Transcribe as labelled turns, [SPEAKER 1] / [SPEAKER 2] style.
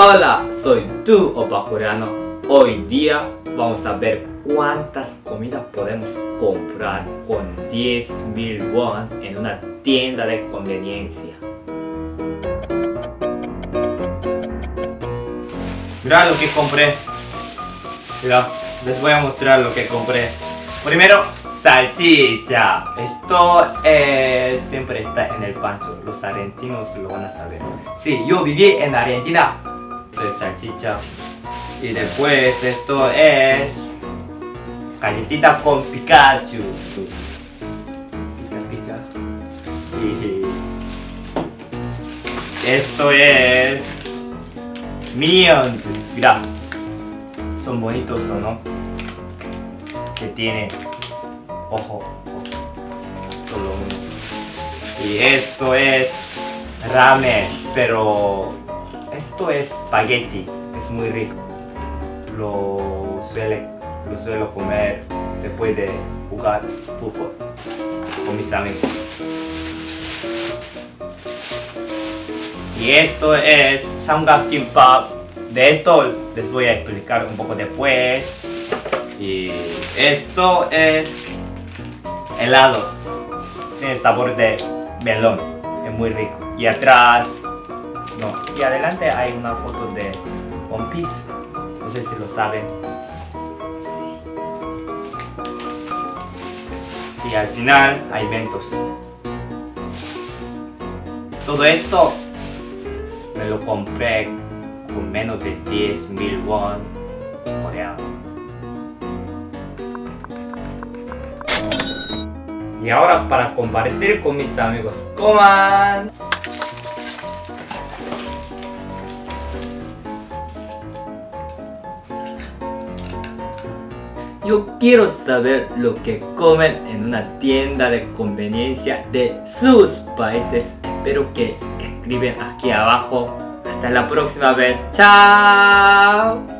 [SPEAKER 1] Hola, soy tu opa coreano. Hoy día vamos a ver cuántas comidas podemos comprar con 10.000 won en una tienda de conveniencia. Mira lo que compré. Mira, les voy a mostrar lo que compré. Primero, salchicha. Esto siempre está en el pancho. Los argentinos lo van a saber. Sí, yo viví en Argentina. Esto es salchicha. Y después esto es galletita con Pikachu. Pica, pica. Y esto es Minions. Mira, son bonitos, ¿o no? Que tiene ojo, solo uno. Y esto es ramen, pero esto es espagueti, es muy rico. Lo suelo comer después de jugar fútbol con mis amigos. Y esto es samgakkimbap. De esto les voy a explicar un poco después. Y esto es helado, tiene sabor de melón, es muy rico. Y atrás, no, y adelante hay una foto de One Piece, no sé si lo saben. Sí. Y al final hay Mentos. Todo esto me lo compré con menos de 10.000 won coreanos. Y ahora para compartir con mis amigos, ¡coman! Yo quiero saber lo que comen en una tienda de conveniencia de sus países. Espero que escriben aquí abajo. Hasta la próxima vez. ¡Chao!